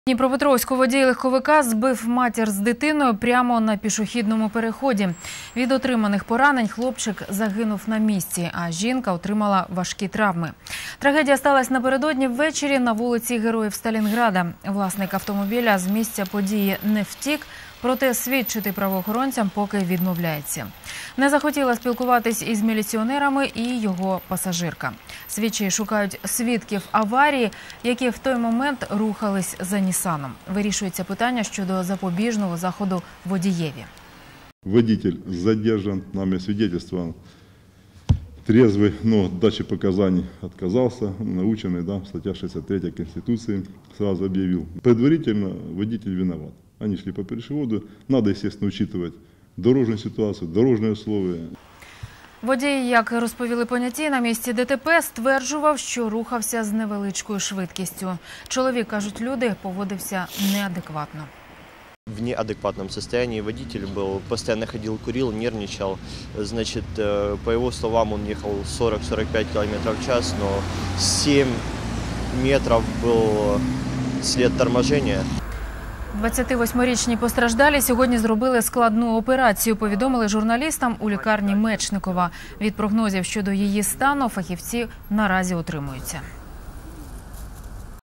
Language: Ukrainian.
Дніпропетровську водій легковика збив матір з дитиною прямо на пішохідному переході. Від отриманих поранень хлопчик загинув на місці, а жінка отримала важкі травми. Трагедія сталася напередодні ввечері на вулиці Героїв Сталінграда. Власник автомобіля з місця події не втік, проте свідчити правоохоронцям поки відмовляється. Не захотіла спілкуватись із міліціонерами і його пасажирка. Слідчі шукають свідків аварії, які в той момент рухались за Нісаном. Вирішується питання щодо запобіжного заходу водієві. Водитель задержан, нами свидетельствован, трезвый, но от дачи показаний отказался, наученный, статья 63 Конституции, сразу объявил. Предварительно водитель виноват. Они шли по пешеходу, надо, естественно, учитывать дорожную ситуацию, дорожные условия. Водій, як розповіли поняті, на місці ДТП стверджував, що рухався з невеличкою швидкістю. Чоловік, кажуть люди, поводився неадекватно. В неадекватном состоянии водитель был, постоянно ходил, курил, нервничал. Значит, по его словам, он ехал 40-45 км в час, но 7 метров был след торможения. 28-річній постраждалій сьогодні зробили складну операцію, повідомили журналістам у лікарні Мечникова. Від прогнозів щодо її стану фахівці наразі утримуються.